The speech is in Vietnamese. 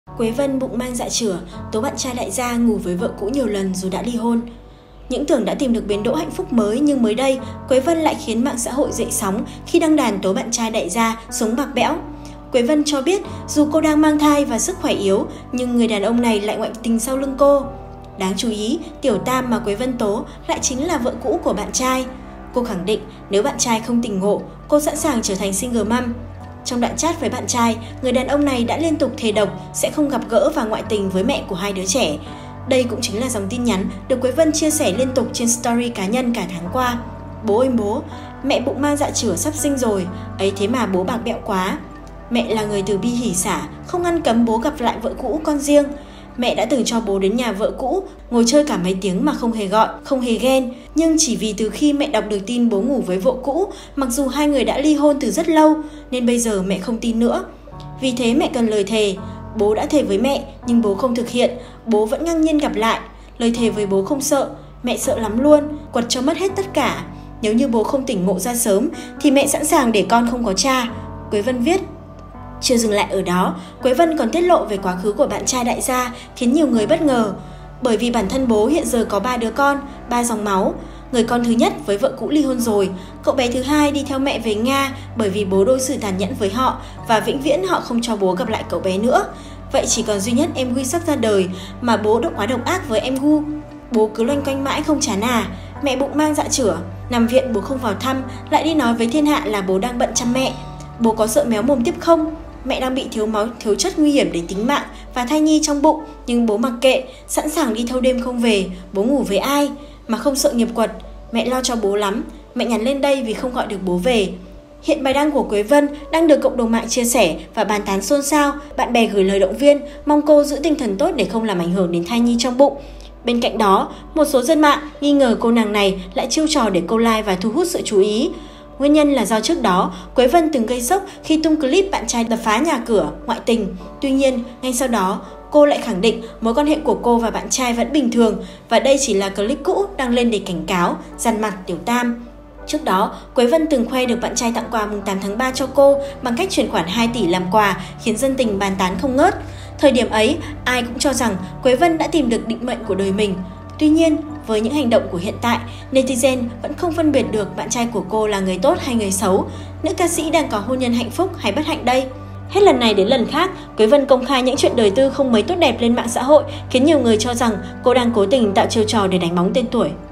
Quế Vân bụng mang dạ chửa, tố bạn trai đại gia ngủ với vợ cũ nhiều lần dù đã ly hôn. Những tưởng đã tìm được bến đỗ hạnh phúc mới nhưng mới đây, Quế Vân lại khiến mạng xã hội dậy sóng khi đăng đàn tố bạn trai đại gia sống bạc bẽo. Quế Vân cho biết dù cô đang mang thai và sức khỏe yếu, nhưng người đàn ông này lại ngoại tình sau lưng cô. Đáng chú ý, Tiểu Tam mà Quế Vân tố lại chính là vợ cũ của bạn trai. Cô khẳng định nếu bạn trai không tỉnh ngộ, cô sẵn sàng trở thành single mom. Trong đoạn chat với bạn trai, người đàn ông này đã liên tục thề độc sẽ không gặp gỡ và ngoại tình với mẹ của hai đứa trẻ. Đây cũng chính là dòng tin nhắn được Quế Vân chia sẻ liên tục trên story cá nhân cả tháng qua. Bố ơi bố, mẹ bụng mang dạ chửa sắp sinh rồi, ấy thế mà bố bạc bẽo quá. Mẹ là người từ bi hỉ xả, không ngăn cấm bố gặp lại vợ cũ con riêng. Mẹ đã từng cho bố đến nhà vợ cũ, ngồi chơi cả mấy tiếng mà không hề gọi, không hề ghen. Nhưng chỉ vì từ khi mẹ đọc được tin bố ngủ với vợ cũ, mặc dù hai người đã ly hôn từ rất lâu, nên bây giờ mẹ không tin nữa. Vì thế mẹ cần lời thề. Bố đã thề với mẹ, nhưng bố không thực hiện, bố vẫn ngang nhiên gặp lại. Lời thề với bố không sợ, mẹ sợ lắm luôn, quật cho mất hết tất cả. Nếu như bố không tỉnh ngộ ra sớm, thì mẹ sẵn sàng để con không có cha. Quế Vân viết. Chưa dừng lại ở đó, Quế Vân còn tiết lộ về quá khứ của bạn trai đại gia khiến nhiều người bất ngờ. Bởi vì bản thân bố hiện giờ có 3 đứa con, 3 dòng máu. Người con thứ nhất với vợ cũ ly hôn rồi, cậu bé thứ hai đi theo mẹ về Nga bởi vì bố đối xử tàn nhẫn với họ và vĩnh viễn họ không cho bố gặp lại cậu bé nữa. Vậy chỉ còn duy nhất em Gu sắp ra đời mà bố đã quá độc ác với em Gu. Bố cứ loanh quanh mãi không chán à, mẹ bụng mang dạ chửa, nằm viện bố không vào thăm, lại đi nói với thiên hạ là bố đang bận chăm mẹ. Bố có sợ méo mồm tiếp không? Mẹ đang bị thiếu máu, thiếu chất nguy hiểm đến tính mạng và thai nhi trong bụng, nhưng bố mặc kệ, sẵn sàng đi thâu đêm không về, bố ngủ với ai mà không sợ nghiệp quật. Mẹ lo cho bố lắm, mẹ nhắn lên đây vì không gọi được bố về. Hiện bài đăng của Quế Vân đang được cộng đồng mạng chia sẻ và bàn tán xôn xao, bạn bè gửi lời động viên, mong cô giữ tinh thần tốt để không làm ảnh hưởng đến thai nhi trong bụng. Bên cạnh đó, một số dân mạng nghi ngờ cô nàng này lại chiêu trò để câu like và thu hút sự chú ý. Nguyên nhân là do trước đó, Quế Vân từng gây sốc khi tung clip bạn trai đập phá nhà cửa, ngoại tình. Tuy nhiên, ngay sau đó, cô lại khẳng định mối quan hệ của cô và bạn trai vẫn bình thường và đây chỉ là clip cũ đăng lên để cảnh cáo, dằn mặt Tiểu Tam. Trước đó, Quế Vân từng khoe được bạn trai tặng quà mùng 8 tháng 3 cho cô bằng cách chuyển khoản 2 tỷ làm quà khiến dân tình bàn tán không ngớt. Thời điểm ấy, ai cũng cho rằng Quế Vân đã tìm được định mệnh của đời mình. Tuy nhiên, với những hành động của hiện tại, netizen vẫn không phân biệt được bạn trai của cô là người tốt hay người xấu. Nữ ca sĩ đang có hôn nhân hạnh phúc hay bất hạnh đây? Hết lần này đến lần khác, Quế Vân công khai những chuyện đời tư không mấy tốt đẹp lên mạng xã hội khiến nhiều người cho rằng cô đang cố tình tạo chiêu trò để đánh bóng tên tuổi.